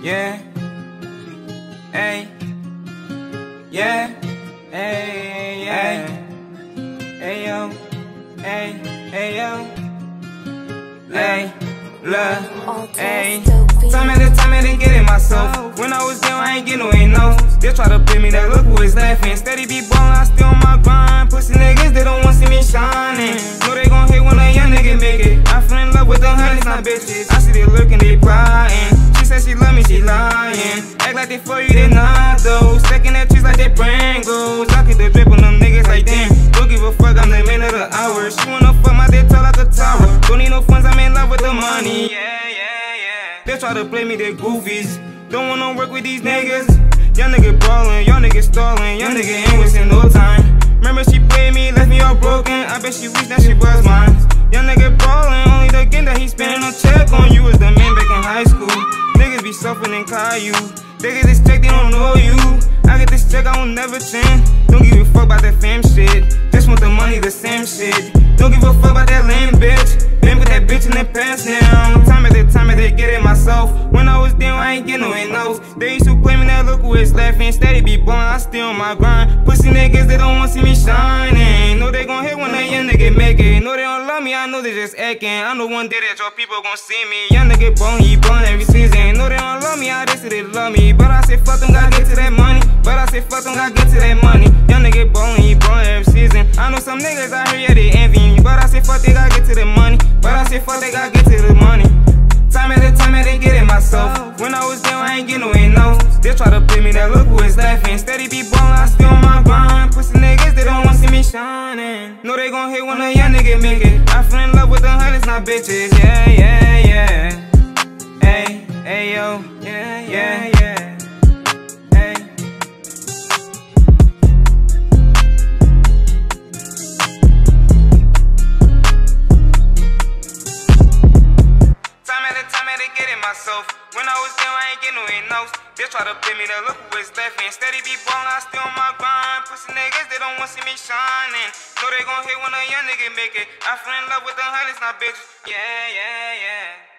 Yeah. Hey. Yeah. Hey. Hey. Hey yo. Hey. Hey yo. Hey. Look. Hey. Time at it, get it myself. When I was young, I ain't get no ain't no. They try to play me, that look who is laughing. Steady be ballin', I still on my grind. Pussy niggas, they don't want see me shining. Know they gon' hate when a young nigga make it. I fell in love with them honeys, not bitches. I see they lurking, they prying. She said she love me, she lying. Act like they for you, they not though. Stacking that trees like they Pringles. I get the drip on them niggas like them. Don't give a fuck, I'm the man of the hour. She wanna fuck my dick tall like a tower. Don't need no funds, I'm in love with the money. Yeah. They try to play me, they goofies. Don't wanna work with these niggas. Young nigga ballin', young nigga stallin', young nigga ain't wasting no time. Remember she played me, left me all broken. I bet she wish that she was mine. Young nigga ballin', only the game that he spending a check on you is the man back in high school. Niggas be suffering in Caillou. They get this check, they don't know you. I get this check, I won't never change. Don't give a fuck about that fame shit. Just want the money, the same shit. Don't give a fuck about that lame bitch. Been with that bitch in the past now. Time at it, get it myself. When I was down, I ain't get no nose. They used to play me, that look who is laughing. Steady be ballin', I still on my grind. Pussy niggas, they don't want see me shining. Know they gon' hit when a young nigga make it. Know they don't love me, I know they just acting. I know one day that your people gon' see me. Young nigga ballin', he ballin' every season. Know they don't love me, I just say they love me. But I say fuck them, gotta get to that money. Young nigga ballin', he ballin' every season. I know some niggas out here, yeah, they envy me. But I say fuck, they gotta get to the money. They gotta get to the money. Time at it, get it myself. When I was young, I ain't get no ain't no. They try to play me, that look who is laughing. Steady be ballin', I still on my grind. Pussy niggas, they don't want see me shining. Know they gon' hate when a young nigga make it. I fell in love with them honeys, not bitches. Yeah. Hey, yo. Yeah. Myself. When I was young, I ain't get no ain't no. They try to play me, that look who is laughing. Steady be ballin', I still on my grind. Pussy niggas, they don't want see me shining. Know they gon' hate when a young nigga make it. I fell in love with them honeys, not bitches. Yeah.